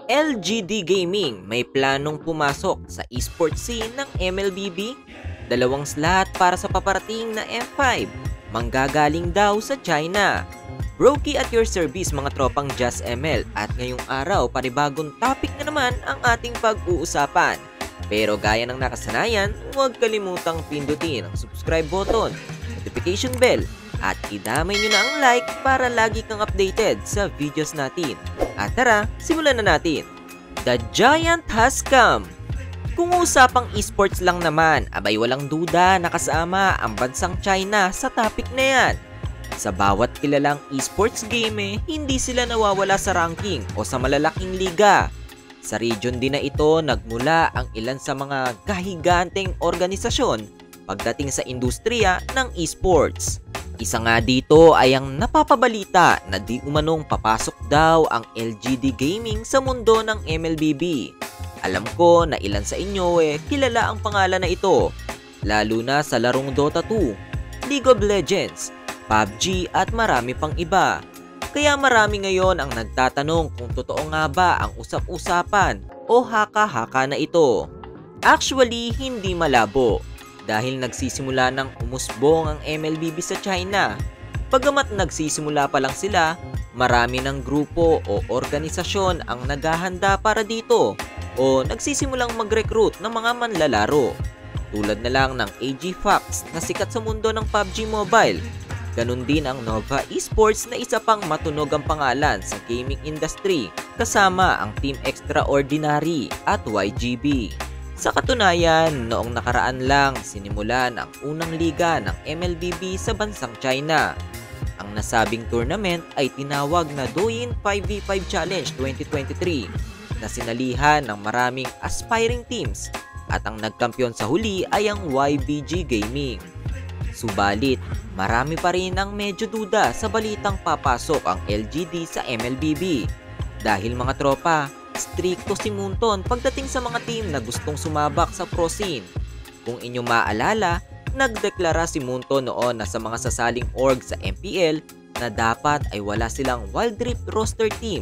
LGD Gaming may planong pumasok sa esports scene ng MLBB. Dalawang slot para sa paparating na M5. Manggagaling daw sa China. Brokey at your service mga tropang Just ML, at ngayong araw panibagong topic na naman ang ating pag-uusapan. Pero gaya ng nakasanayan, huwag kalimutang pindutin ang subscribe button, notification bell, at idamay nyo na ang like para lagi kang updated sa videos natin. At tara, simulan na natin. The Giant has come! Kung usapang esports lang naman, abay walang duda na kasama ang bansang China sa topic na yan. Sa bawat kilalang esports game, hindi sila nawawala sa ranking o sa malalaking liga. Sa region din na ito nagmula ang ilan sa mga kahiganteng organisasyon pagdating sa industriya ng esports. Isa nga dito ay ang napapabalita na di umanong papasok daw ang LGD Gaming sa mundo ng MLBB. Alam ko na ilan sa inyo kilala ang pangalan na ito, lalo na sa larong Dota 2, League of Legends, PUBG at marami pang iba. Kaya marami ngayon ang nagtatanong kung totoo nga ba ang usap-usapan o haka-haka na ito. Actually, hindi malabo dahil nagsisimula ng umusbong ang MLBB sa China. Bagamat nagsisimula pa lang sila, marami ng grupo o organisasyon ang naghahanda para dito o nagsisimulang mag-recruit ng mga manlalaro. Tulad na lang ng AG Fox na sikat sa mundo ng PUBG Mobile. Ganon din ang Nova Esports na isa pang matunog ang pangalan sa gaming industry, kasama ang Team Extraordinary at YGB. Sa katunayan, noong nakaraan lang sinimulan ang unang liga ng MLBB sa bansang China. Ang nasabing tournament ay tinawag na Douyin 5v5 Challenge 2023 na sinalihan ng maraming aspiring teams, at ang nagkampiyon sa huli ay ang YBG Gaming. Subalit, marami pa rin ang medyo duda sa balitang papasok ang LGD sa MLBB. Dahil mga tropa, strikto si Moonton pagdating sa mga team na gustong sumabak sa pro scene. Kung inyong maalala, nagdeklara si Moonton noon na sa mga sasaling org sa MPL na dapat ay wala silang Wild Rift roster team.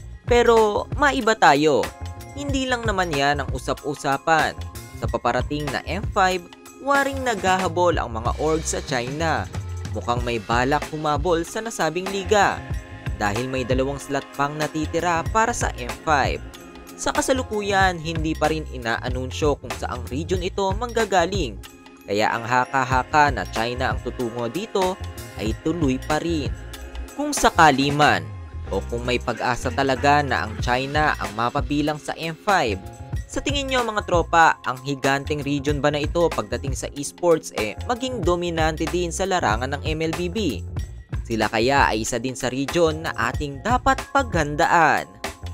Pero maiba tayo, hindi lang naman yan ang usap-usapan. Sa paparating na M5, waring naghahabol ang mga org sa China. Mukhang may balak humabol sa nasabing liga dahil may dalawang slot pang natitira para sa M5. Sa kasalukuyan, hindi pa rin inaanunsyo kung saang region ito manggagaling. Kaya ang haka-haka na China ang tutungo dito ay tuloy pa rin. Kung sakali man o kung may pag-asa talaga na ang China ang mapabilang sa M5, sa tingin nyo mga tropa, ang higanteng region ba na ito pagdating sa esports maging dominante din sa larangan ng MLBB? Sila kaya ay isa din sa region na ating dapat paghandaan?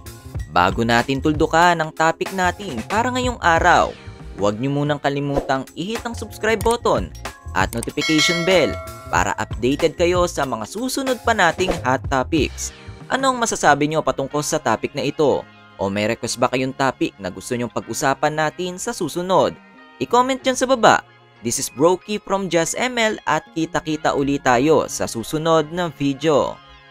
Bago natin tuldukan ang topic natin para ngayong araw, huwag nyo munang kalimutang i-hit ang subscribe button at notification bell para updated kayo sa mga susunod pa nating hot topics. Anong masasabi nyo patungkol sa topic na ito? O may request ba kayong topic na gusto nyong pag-usapan natin sa susunod? I-comment dyan sa baba. This is Brokey from Just ML, at kita-kita ulit tayo sa susunod na video.